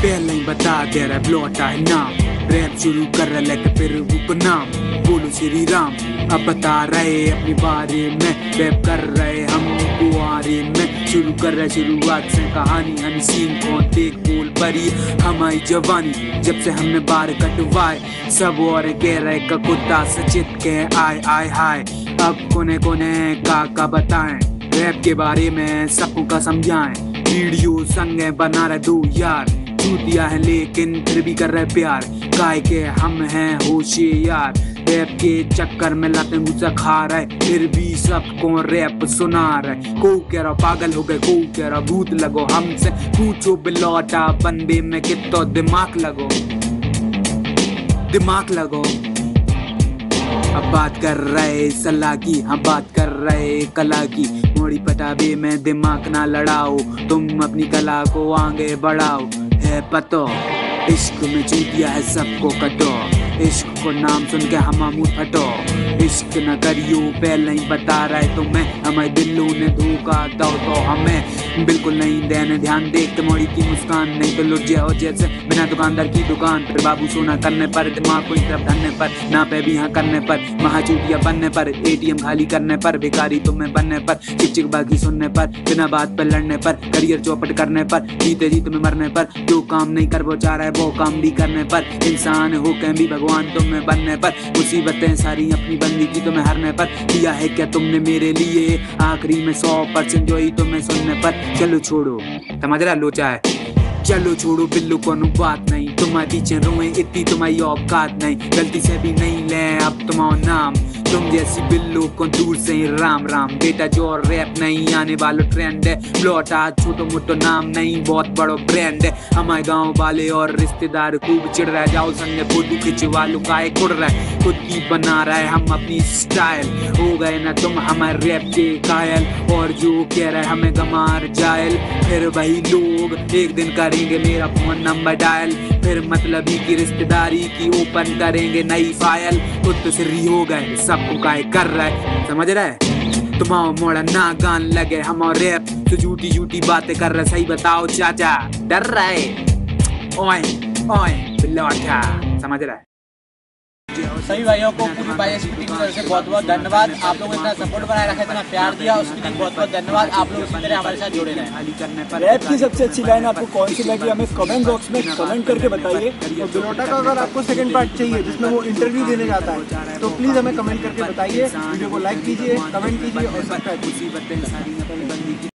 पहले ही बता दे रहा ब्लॉटा है नाम, रैप शुरू कर रहा लेके फिर वो नाम बोलो श्री राम। अब बता रहे अपने बारे में, रैप कर रहे हम कुआरे में, शुरू कर रहे शुरुआत से कहानी, अनसीन कौन देख बोल परी हमारी जवानी, जब से हमने बार कटवाए सब और कह रहे का कुत्ता सचित के आए आए हाय। अब कोने कोने का बताएं, रैप के बारे में सबको का समझाएं, वीडियो संग बना रहे दो यार, चूतिया है लेकिन फिर भी कर रहे प्यार, काय के हम हैं होशियार, रैप के चक्कर में लाते गुस्सा खा रहे, फिर भी सबको रैप सुना रहे। को कह रहा पागल हो गए, को कह रहा भूत लगो, हमसे पूछो बिलौटा बंदे में कितना दिमाग लगो, दिमाग लगो। अब बात कर रहे सलाह की, हम बात कर रहे कला की, मोड़ी पटाबे में दिमाग ना लड़ाओ, तुम अपनी कला को आगे बढ़ाओ। है पतो इश्क में चूतिया है सबको कटो, इश्क को नाम सुन के हम मुंह फटो, इश्क न करियो पहले ही बता रहे तुम्हें, हमें दिलों ने धोखा दो तो हमें बिल्कुल नहीं देने ध्यान, देख मोड़ी की मुस्कान नहीं तो लुट जाओ जैसे बिना दुकानदार की दुकान पर, बाबू सोना करने पर दिमाग को तरफ धरने पर, ना पे भी हाँ करने पर, महाचूतिया बनने पर, एटीएम खाली करने पर, भिखारी तुम्हें बनने पर, चिक बाकी सुनने पर, बिना बात पर लड़ने पर, करियर चौपट करने पर, जीते जी तुम्हें मरने पर, जो काम नहीं कर वो चाह रहा है वो काम भी करने पर, इंसान हो के भी भगवान तुम्हें बनने पर, मुसीबतें सारी अपनी बंदी की तुम्हें हरने पर, किया है क्या तुमने मेरे लिए आखिरी में 100% जो ही तुम्हें सुनने पर। चलो छोड़ो समझ रहा लोचा है, चलो छोड़ो बिल्लू को बात नहीं, तुम्हारे पीछे रोए इतनी तुम्हारी औकात नहीं, गलती से भी नहीं ले अब तुम्हारा नाम, तुम जैसी बिल्लू को दूर से ही राम राम। बेटा जो रैप नहीं आने वाला ट्रेंड है, ब्लॉटा छोटो मोटो नाम नहीं बहुत बड़ो ब्रांड है, हमारे गांव वाले और रिश्तेदार खूब चिढ़ रहे, जाओ संग फोटो खिंचवा लो काय कुड़ रहा है, खुद की बना रहे हम अपनी स्टाइल, हो गए ना तुम हमारे रैप के कायल, और जो कह रहे हमें गमार जायल, फिर वही लोग एक दिन करेंगे मेरा फोन नंबर डायल, फिर मतलबी की रिश्तेदारी की ओपन करेंगे नई फाइल, खुद तो सिर्री हो गए सबको काय कर रहा है, समझ रहा है तुम्हारा मोड़ा ना गान लगे, हमारे रैप तो झूठी झूठी बातें कर रहे, सही बताओ चाचा डर रहा है, ओए ओए बिल्लौटा समझ रहा है। सभी भाइयों को पूरी भाई की तरफ से बहुत बहुत धन्यवाद, आप लोगों ने इतना सपोर्ट बनाए रखा, इतना प्यार दिया उसके लिए बहुत बहुत धन्यवाद, आप लोग इसी तरह हमारे साथ जुड़े रहें। रैप की सबसे अच्छी लाइन आपको कौन सी लगी हमें कमेंट बॉक्स में कमेंट करके बताइए, और बिलौटा का अगर आपको सेकंड पार्ट चाहिए जिसमें वो इंटरव्यू देने जाता है तो प्लीज़ हमें कमेंट करके बताइए, वीडियो को लाइक कीजिए, कमेंट कीजिए और सब्सक्राइब कीजिए।